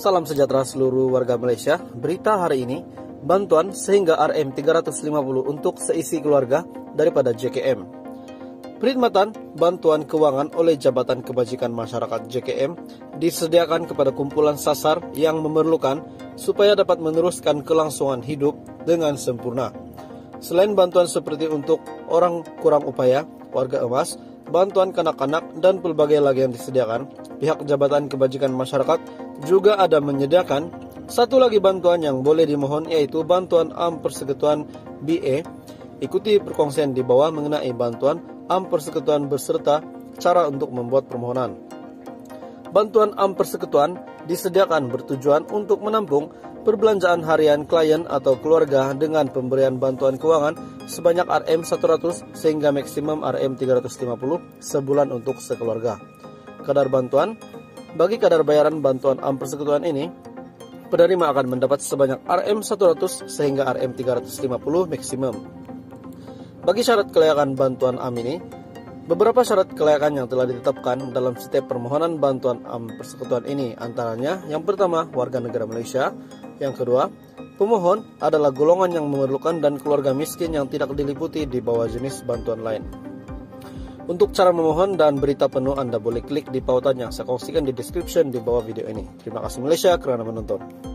Salam sejahtera seluruh warga Malaysia. Berita hari ini, bantuan sehingga RM350 untuk seisi keluarga daripada JKM. Perkhidmatan bantuan keuangan oleh Jabatan Kebajikan Masyarakat JKM disediakan kepada kumpulan sasar yang memerlukan supaya dapat meneruskan kelangsungan hidup dengan sempurna. Selain bantuan seperti untuk orang kurang upaya, warga emas, bantuan kanak-kanak, dan pelbagai lagi yang disediakan, pihak Jabatan Kebajikan Masyarakat juga ada menyediakan satu lagi bantuan yang boleh dimohon, yaitu bantuan Am Persekutuan BA. Ikuti perkongsian di bawah mengenai bantuan Am Persekutuan beserta cara untuk membuat permohonan. Bantuan Am Persekutuan disediakan bertujuan untuk menampung perbelanjaan harian klien atau keluarga dengan pemberian bantuan keuangan sebanyak RM100 sehingga maksimum RM350 sebulan untuk sekeluarga. Kadar bantuan: bagi kadar bayaran bantuan Am Persekutuan ini, penerima akan mendapat sebanyak RM100 sehingga RM350 maksimum. Bagi syarat kelayakan bantuan Am ini, beberapa syarat kelayakan yang telah ditetapkan dalam setiap permohonan bantuan Am Persekutuan ini, antaranya yang pertama, warga negara Malaysia. Yang kedua, pemohon adalah golongan yang memerlukan dan keluarga miskin yang tidak diliputi di bawah jenis bantuan lain. Untuk cara memohon dan berita penuh, Anda boleh klik di pautan yang saya kongsikan di description di bawah video ini. Terima kasih Malaysia kerana menonton.